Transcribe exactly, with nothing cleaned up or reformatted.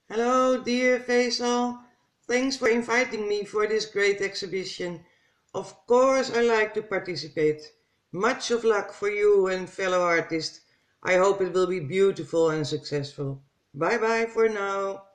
Hello, dear Faisal. Thanks for inviting me for this great exhibition. Of course, I like to participate. Much of luck for you and fellow artists. I hope it will be beautiful and successful. Bye bye for now.